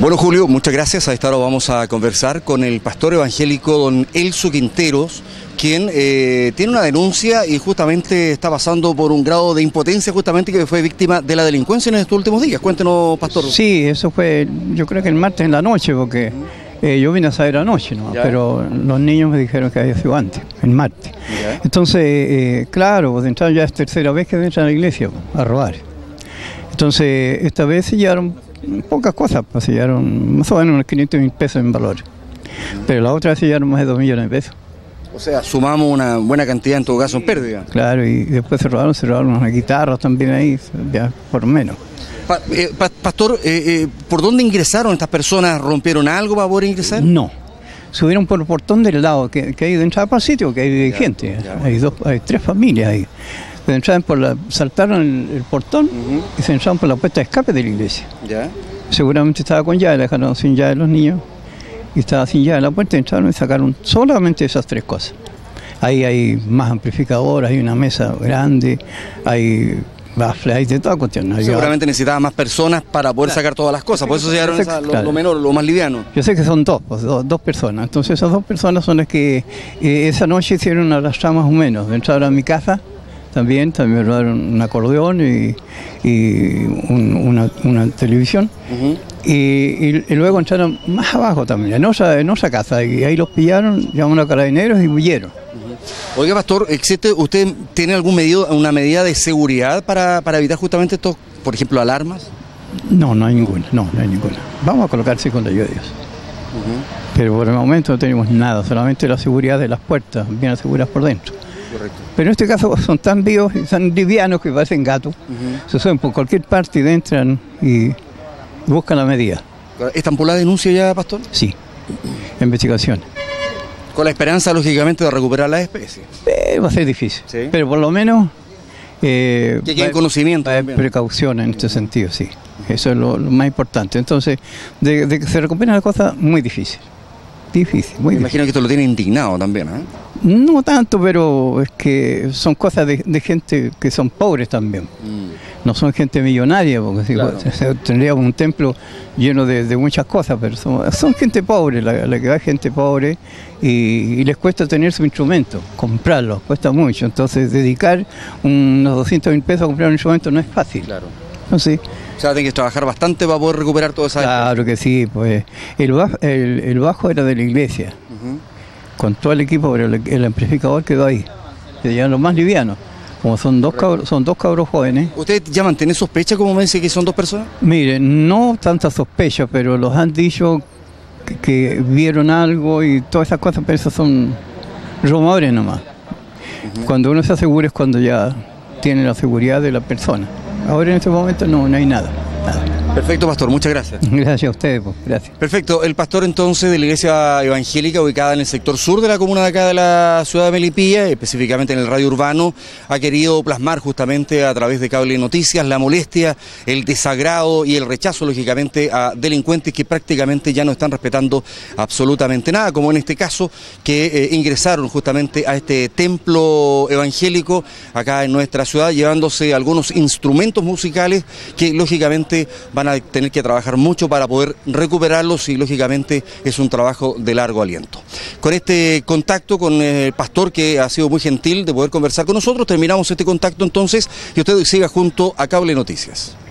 Bueno, Julio, muchas gracias. A esta hora vamos a conversar con el pastor evangélico don Elso Quinteros, quien tiene una denuncia y justamente está pasando por un grado de impotencia, justamente que fue víctima de la delincuencia en estos últimos días. Cuéntenos, pastor. Sí, eso fue, yo creo que el martes en la noche, porque yo vine a saber anoche, ¿no? Pero los niños me dijeron que había sido antes, el martes. Entonces, claro, pues entraron ya es tercera vez que entran a la iglesia a robar. Entonces, esta vez se llevaron pocas cosas, pues se llevaron más o menos unos 500.000 pesos en valor. Pero la otra vez se llevaron más de 2 millones de pesos. O sea, sumamos una buena cantidad en todo caso en pérdida. Claro, y después se robaron unas guitarras también ahí, ya por menos. Pastor, ¿por dónde ingresaron estas personas? ¿Rompieron algo para poder ingresar? No, subieron por el portón del lado, que hay de entrada para el sitio, que hay gente, hay 3 familias ahí. Saltaron el portón y se entraron por la puerta de escape de la iglesia. Seguramente estaba con llave, dejaron sin llave los niños, y estaba sin llave la puerta, entraron y sacaron solamente esas 3 cosas. Ahí hay más amplificadores, hay una mesa grande, hay baffles, hay de toda cuestión. Seguramente necesitaba más personas para poder sacar todas las cosas, por eso se llevaron lo menor, lo más liviano. Yo sé que son dos personas, entonces esas 2 personas son las que esa noche hicieron arrastrar más o menos. Entraron a mi casa, también me robaron un acordeón y una televisión. Y luego entraron más abajo también, en otra casa, y ahí los pillaron, llamaron a carabineros y huyeron. Oiga, pastor, ¿usted tiene una medida de seguridad para evitar justamente estos, por ejemplo, alarmas? No hay ninguna, no hay ninguna. Vamos a colocarse con la ayuda de Dios. Pero por el momento no tenemos nada, solamente la seguridad de las puertas, bien aseguradas por dentro. Correcto. Pero en este caso son tan vivos y tan livianos que parecen gatos. Se suben por cualquier parte y entran y buscan la medida. ¿Están por la denuncia ya, pastor? Sí, investigación. Con la esperanza, lógicamente, de recuperar la especie. Va a ser difícil, ¿sí? Pero por lo menos que quede conocimiento. Hay precaución en este sentido, sí. Eso es lo más importante. Entonces, de que se recuperen las cosas, muy difícil. Muy Me imagino que esto lo tiene indignado también, ¿eh? No tanto, pero es que son cosas de gente que son pobres también. No son gente millonaria, porque claro, tendríamos un templo lleno de muchas cosas, pero son gente pobre, la que va es gente pobre y les cuesta tener su instrumento, comprarlos, cuesta mucho. Entonces dedicar unos 200.000 pesos a comprar un instrumento no es fácil. Claro. ¿No? Sí. O sea, tiene que trabajar bastante para poder recuperar toda esa... Claro que sí, pues el bajo era de la iglesia, con todo el equipo, pero el amplificador quedó ahí, que ya lo más liviano. Como son dos cabros jóvenes. ¿Usted ya mantiene sospecha, como me dice, que son 2 personas? Mire, no tanta sospecha, pero los han dicho que vieron algo y todas esas cosas, pero esos son rumores nomás. Cuando uno se asegura es cuando ya tiene la seguridad de la persona. Ahora en este momento no hay nada. Perfecto, pastor, muchas gracias. Gracias a ustedes, pues, gracias. Perfecto, el pastor entonces de la iglesia evangélica ubicada en el sector sur de la comuna de acá de la ciudad de Melipilla, específicamente en el radio urbano, ha querido plasmar justamente a través de Cable Noticias la molestia, el desagrado y el rechazo, lógicamente, a delincuentes que prácticamente ya no están respetando absolutamente nada, como en este caso que ingresaron justamente a este templo evangélico acá en nuestra ciudad, llevándose algunos instrumentos musicales que lógicamente van a tener que trabajar mucho para poder recuperarlos y lógicamente es un trabajo de largo aliento. Con este contacto con el pastor, que ha sido muy gentil de poder conversar con nosotros, terminamos este contacto entonces y usted siga junto a Cable Noticias.